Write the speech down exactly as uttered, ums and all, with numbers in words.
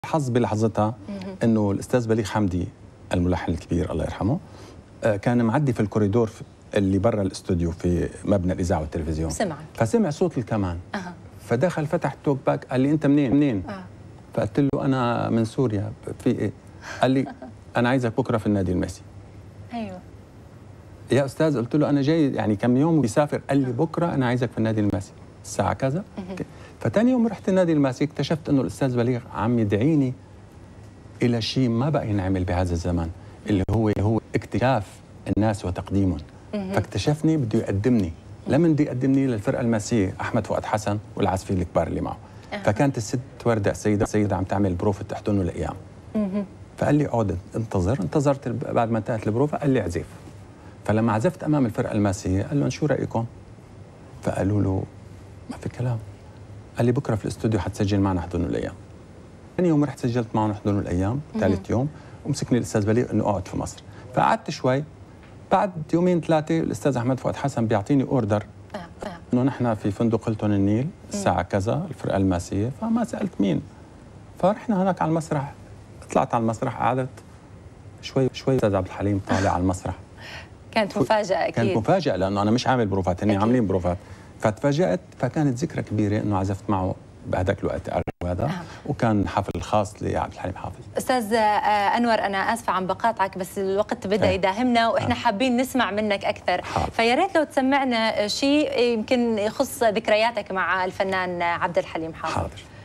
حظ بلحظتها انه الاستاذ بليغ حمدي الملحن الكبير الله يرحمه كان معدي في الكوريدور اللي برا الاستوديو في مبنى الاذاعه والتلفزيون، سمعك فسمع صوت الكمان أه. فدخل فتح التوك باك قال لي انت منين؟ منين؟ أه. فقلت له انا من سوريا. في ايه؟ قال لي انا عايزك بكره في النادي الماسي. ايوه يا استاذ قلت له انا جاي يعني كم يوم بيسافر. قال لي بكره انا عايزك في النادي الماسي الساعه كذا. فتاني يوم رحت النادي الماسي اكتشفت انه الاستاذ بليغ عم يدعيني الى شيء ما بقى ينعمل بهذا الزمان اللي هو هو اكتشاف الناس وتقديمهم. فاكتشفني بده يقدمني. لمن بده يقدمني للفرقه الماسيه احمد فؤاد حسن والعازفين الكبار اللي معه. فكانت الست ورده السيده السيده عم تعمل بروفه تحتن الايام. فقال لي اقعد انتظر. انتظرت بعد ما انتهت البروفه قال لي اعزف. فلما عزفت امام الفرقه الماسيه قال لهم شو رايكم؟ فقالوا له ما في كلام. قال لي بكره في الاستوديو حتسجل معنا احضنوا الايام. ثاني يوم رحت سجلت معهم احضنوا الايام، ثالث يوم ومسكني الاستاذ بليغ انه اقعد في مصر. فقعدت شوي، بعد يومين ثلاثه الاستاذ احمد فؤاد حسن بيعطيني اوردر انه نحن في فندق هيلتون النيل الساعه كذا الفرقه الماسيه. فما سالت مين. فرحنا هناك على المسرح، طلعت على المسرح قعدت شوي شوي الاستاذ عبد الحليم طالع على المسرح. كانت مفاجاه اكيد. كانت مفاجاه لانه انا مش عامل بروفات، هن عاملين بروفات. فتفاجأت. فكانت ذكرى كبيره انه عزفت معه بهذاك الوقت هذا. آه. وكان حفل خاص لعبد الحليم حافظ. استاذ انور انا اسفه عم بقاطعك بس الوقت بدا آه. يداهمنا واحنا آه. حابين نسمع منك اكثر. فيا ريت لو تسمعنا شيء يمكن يخص ذكرياتك مع الفنان عبد الحليم حافظ. حاضر.